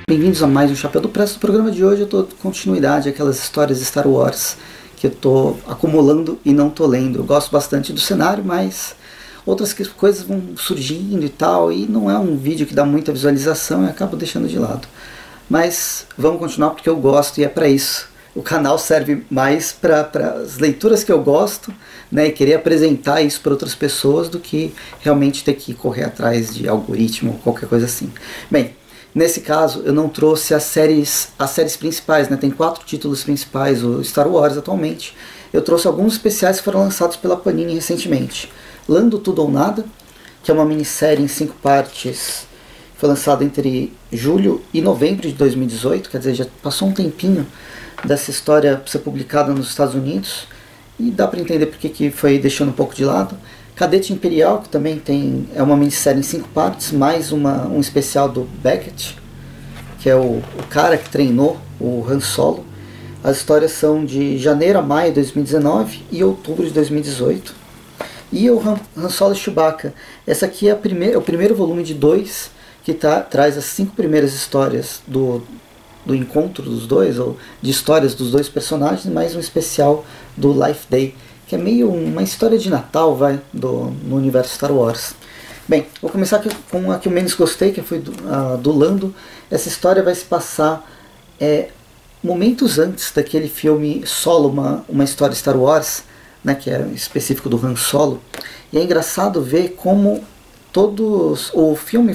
Bem-vindos a mais um Chapéu do Presto. No programa de hoje eu estou dando continuidade àquelas histórias de Star Wars que eu estou acumulando e não estou lendo. Eu gosto bastante do cenário, mas outras coisas vão surgindo e tal, e não é um vídeo que dá muita visualização e acabo deixando de lado. Mas vamos continuar porque eu gosto e é para isso. O canal serve mais para as leituras que eu gosto, né, e querer apresentar isso para outras pessoas do que realmente ter que correr atrás de algoritmo ou qualquer coisa assim. Bem, nesse caso eu não trouxe as séries principais, né? Tem 4 títulos principais, o Star Wars atualmente. Eu trouxe alguns especiais que foram lançados pela Panini recentemente. Lando Tudo ou Nada, que é uma minissérie em 5 partes, foi lançada entre julho e novembro de 2018, quer dizer, já passou um tempinho dessa história ser publicada nos Estados Unidos, e dá para entender porque que foi deixando um pouco de lado. Cadete Imperial, que também é uma minissérie em 5 partes, mais um especial do Beckett, que é o cara que treinou o Han Solo. As histórias são de janeiro a maio de 2019 e outubro de 2018. E o Han Solo e Chewbacca. Essa aqui é o primeiro volume de 2, que traz as 5 primeiras histórias do encontro dos dois, ou de histórias dos dois personagens, mais um especial do Life Day, que é meio uma história de Natal, no universo Star Wars. Bem, vou começar com a que eu menos gostei, que foi do Lando. Essa história vai se passar momentos antes daquele filme Solo, uma história Star Wars, né, que é específico do Han Solo. E é engraçado ver como o filme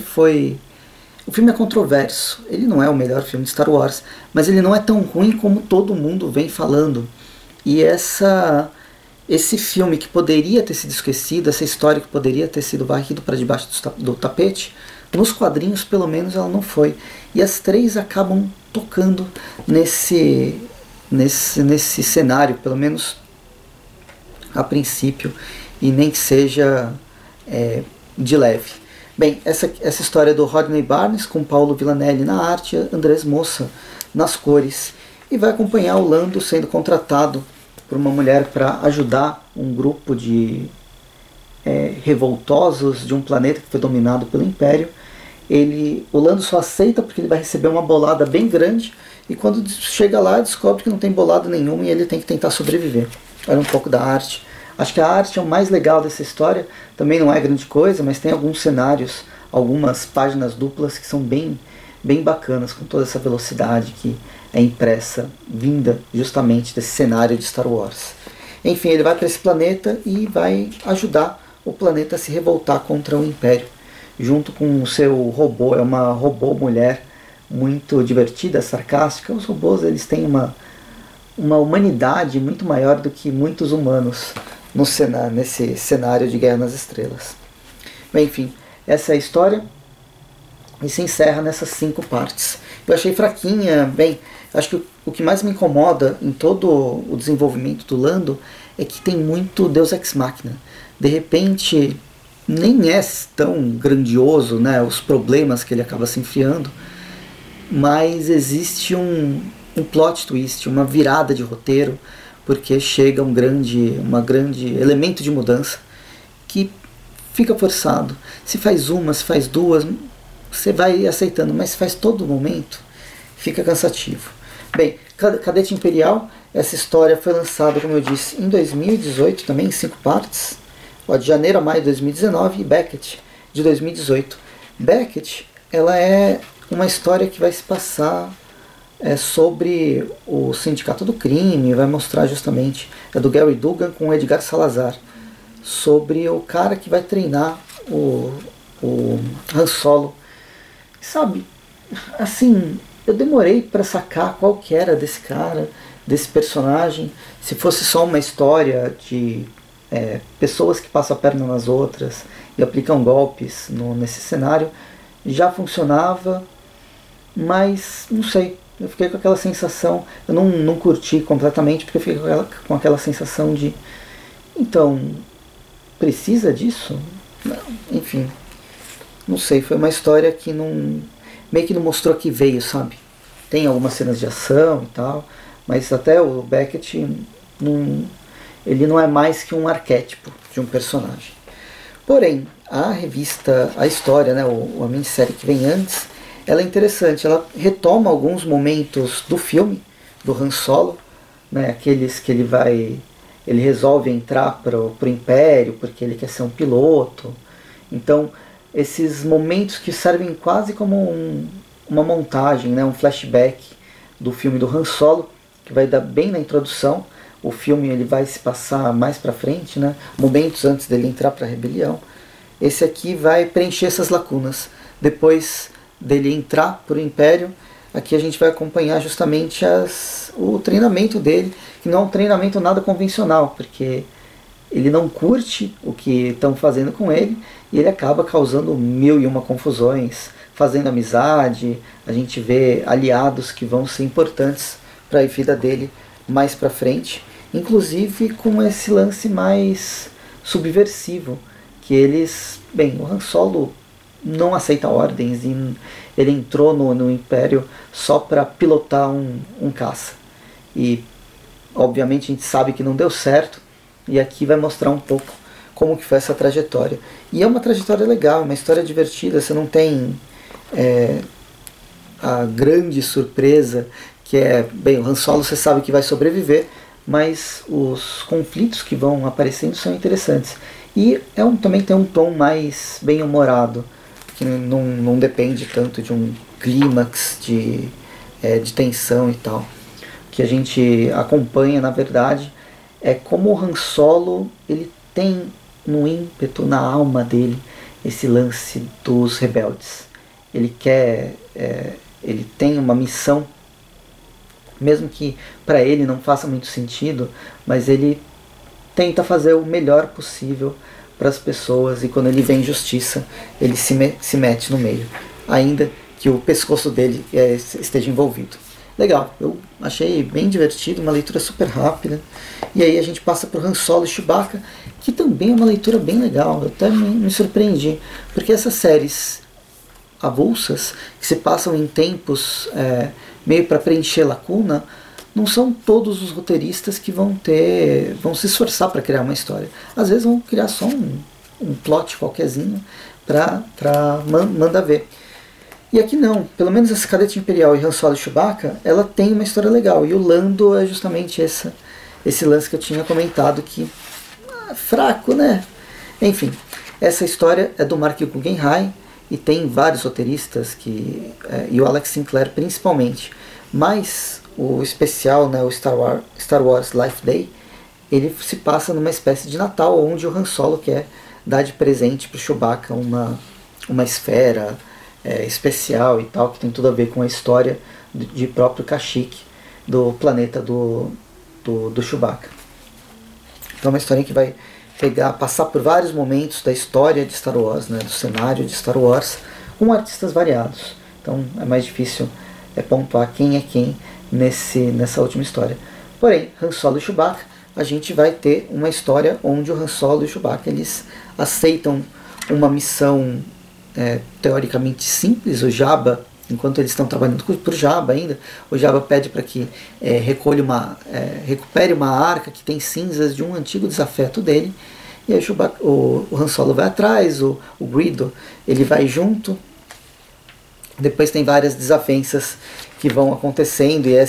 é controverso. Ele não é o melhor filme de Star Wars, mas ele não é tão ruim como todo mundo vem falando. E esse filme que poderia ter sido esquecido, essa história que poderia ter sido varrida para debaixo do tapete, nos quadrinhos pelo menos ela não foi. E as 3 acabam tocando nesse cenário, pelo menos a princípio, e nem que seja de leve. Bem, essa história é do Rodney Barnes, com Paulo Villanelli na arte e Andrés Mossa nas cores, e vai acompanhar o Lando sendo contratado por uma mulher para ajudar um grupo de revoltosos de um planeta que foi dominado pelo Império. O Lando só aceita porque ele vai receber uma bolada bem grande, e quando chega lá descobre que não tem bolada nenhuma e ele tem que tentar sobreviver. Era um pouco da arte. Acho que a arte é o mais legal dessa história. Também não é grande coisa, mas tem alguns cenários, algumas páginas duplas que são bem bacanas, com toda essa velocidade que é impressa, vinda justamente desse cenário de Star Wars. Enfim, ele vai para esse planeta e vai ajudar o planeta a se revoltar contra o Império, junto com o seu robô. É uma robô mulher muito divertida, sarcástica. Os robôs, eles têm uma humanidade muito maior do que muitos humanos nesse cenário de Guerra nas Estrelas. Bem, enfim, essa é a história e se encerra nessas 5 partes. Eu achei fraquinha. Bem, acho que o que mais me incomoda em todo o desenvolvimento do Lando é que tem muito Deus Ex Machina. De repente, nem é tão grandioso, né, os problemas que ele acaba se enfiando, mas existe um plot twist, uma virada de roteiro, porque chega um grande elemento de mudança que fica forçado. Se faz uma, se faz 2, você vai aceitando, mas se faz todo momento, fica cansativo. Bem, Cadete Imperial, essa história foi lançada, como eu disse, em 2018, também em 5 partes, de janeiro a maio de 2019, e Beckett, de 2018. Beckett, ela é uma história que vai se passar sobre o Sindicato do Crime, vai mostrar justamente, é do Gary Dugan com o Edgar Salazar, sobre o cara que vai treinar o Han Solo. Sabe, assim, eu demorei para sacar qual que era desse cara, desse personagem. Se fosse só uma história de pessoas que passam a perna nas outras e aplicam golpes nesse cenário, já funcionava, mas não sei. Eu fiquei com aquela sensação, eu não curti completamente, porque eu fiquei com aquela sensação de, então, precisa disso? Não, enfim, não sei, foi uma história que meio que não mostrou que veio, sabe? Tem algumas cenas de ação e tal, mas até o Beckett, ele não é mais que um arquétipo de um personagem. Porém, a história, né, a minissérie que vem antes, ela é interessante, ela retoma alguns momentos do filme, do Han Solo, né, aqueles que ele resolve entrar pro Império porque ele quer ser um piloto. Então, esses momentos que servem quase como uma montagem, né, um flashback do filme do Han Solo, que vai dar bem na introdução. O filme ele vai se passar mais pra frente, né, momentos antes dele entrar para a rebelião. Esse aqui vai preencher essas lacunas. Depois dele entrar para o Império, aqui a gente vai acompanhar justamente o treinamento dele, que não é um treinamento nada convencional, porque ele não curte o que estão fazendo com ele e ele acaba causando mil e uma confusões, fazendo amizade. A gente vê aliados que vão ser importantes para a vida dele mais para frente, inclusive com esse lance mais subversivo, que o Han Solo não aceita ordens e ele entrou no Império só para pilotar um caça. E obviamente a gente sabe que não deu certo, e aqui vai mostrar um pouco como que foi essa trajetória. E é uma trajetória legal, uma história divertida, você não tem a grande surpresa que o Han Solo você sabe que vai sobreviver, mas os conflitos que vão aparecendo são interessantes. E também tem um tom mais bem-humorado, que não depende tanto de um clímax de tensão e tal. O que a gente acompanha, na verdade, é como o Han Solo ele tem no ímpeto, na alma dele, esse lance dos rebeldes. Ele tem uma missão, mesmo que para ele não faça muito sentido, mas ele tenta fazer o melhor possível para as pessoas, e quando ele vê injustiça, ele se mete no meio, ainda que o pescoço dele esteja envolvido. Legal, eu achei bem divertido, uma leitura super rápida. E aí a gente passa para o Han Solo e Chewbacca, que também é uma leitura bem legal. Eu até me surpreendi, porque essas séries avulsas, que se passam em tempos meio para preencher lacuna, não são todos os roteiristas que vão se esforçar para criar uma história. Às vezes vão criar só um plot qualquerzinho para mandar ver. E aqui não, pelo menos essa Cadete Imperial e Han Solo e Chewbacca, ela tem uma história legal. E o Lando é justamente esse lance que eu tinha comentado, que fraco, né? Enfim, essa história é do Mark Guggenheim e tem vários roteiristas, e o Alex Sinclair principalmente. Mas o especial, né, o Star Wars Life Day, ele se passa numa espécie de Natal, onde o Han Solo quer dar de presente para o Chewbacca uma esfera especial e tal, que tem tudo a ver com a história de próprio Kashyyyk, do planeta do Chewbacca. Então é uma história que vai passar por vários momentos da história de Star Wars, né, do cenário de Star Wars, com artistas variados. Então é mais difícil pontuar quem é quem nessa última história. Porém, Han Solo e Chewbacca, a gente vai ter uma história onde o Han Solo e o Chewbacca eles aceitam uma missão teoricamente simples. O Jabba, enquanto eles estão trabalhando por Jabba ainda, o Jabba pede para que recupere uma arca que tem cinzas de um antigo desafeto dele, e aí o Han Solo vai atrás, o Greedo ele vai junto. Depois tem várias desavenças que vão acontecendo, e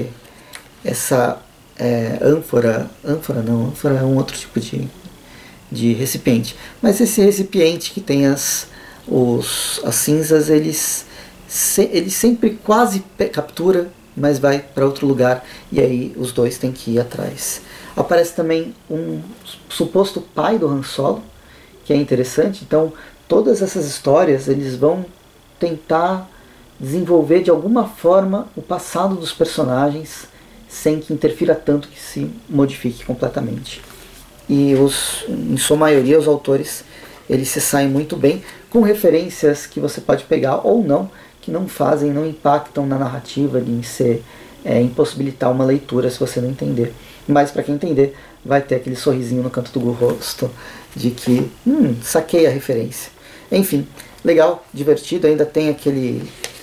essa ânfora é um outro tipo de recipiente, mas esse recipiente que tem as cinzas, eles sempre quase captura, mas vai para outro lugar, e aí os dois têm que ir atrás. Aparece também um suposto pai do Han Solo, que é interessante. Então todas essas histórias eles vão tentar desenvolver de alguma forma o passado dos personagens, sem que interfira tanto que se modifique completamente. E em sua maioria os autores eles se saem muito bem, com referências que você pode pegar ou não, que não impactam na narrativa, de impossibilitar uma leitura se você não entender. Mas para quem entender, vai ter aquele sorrisinho no canto do rosto de que saquei a referência. Enfim, legal, divertido. Ainda tem aquele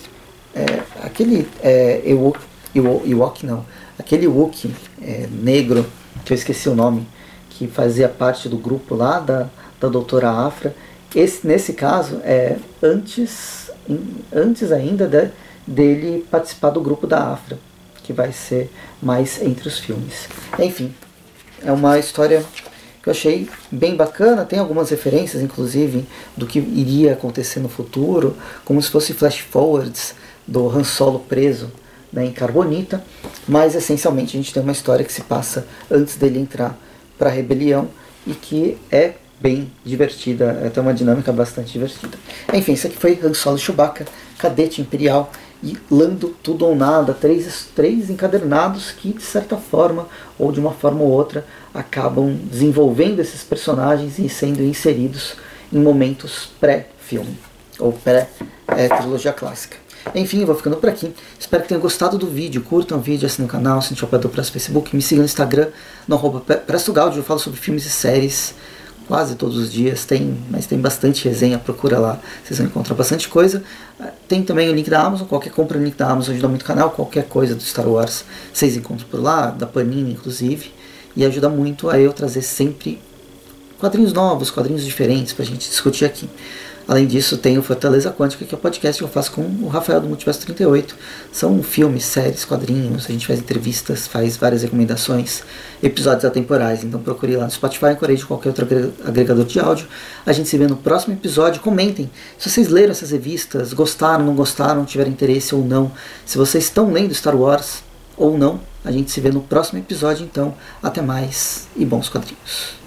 Wookiee negro, que eu esqueci o nome, que fazia parte do grupo lá da doutora Afra. Nesse caso é antes antes ainda dele participar do grupo da Afra, que vai ser mais entre os filmes. Enfim, é uma história que eu achei bem bacana, tem algumas referências, inclusive, do que iria acontecer no futuro, como se fosse flash forwards do Han Solo preso, né, em Carbonita, mas essencialmente a gente tem uma história que se passa antes dele entrar para a rebelião e que é bem divertida, tem uma dinâmica bastante divertida. Enfim, isso aqui foi Han Solo e Chewbacca, Cadete Imperial e Lando Tudo ou Nada, três encadernados que de certa forma ou de uma forma ou outra acabam desenvolvendo esses personagens e sendo inseridos em momentos pré-filme ou pré-trilogia clássica. Enfim, eu vou ficando por aqui. Espero que tenham gostado do vídeo. Curtam o vídeo, assinem o canal, assinem o Apoiador Presto Facebook, me sigam no Instagram, no @PrestoGaudio. Eu falo sobre filmes e séries quase todos os dias, mas tem bastante resenha, procura lá, vocês vão encontrar bastante coisa. Tem também o link da Amazon, qualquer compra no link da Amazon ajuda muito o canal, qualquer coisa do Star Wars vocês encontram por lá, da Panini inclusive, e ajuda muito a eu trazer sempre quadrinhos novos, quadrinhos diferentes pra gente discutir aqui. Além disso, tem o Fortaleza Quântica, que é o podcast que eu faço com o Rafael do Multiverso 38. São filmes, séries, quadrinhos, a gente faz entrevistas, faz várias recomendações, episódios atemporais. Então procure lá no Spotify, Encourage, qualquer outro agregador de áudio. A gente se vê no próximo episódio. Comentem se vocês leram essas revistas, gostaram, não gostaram, tiveram interesse ou não. Se vocês estão lendo Star Wars ou não. A gente se vê no próximo episódio, então. Até mais e bons quadrinhos.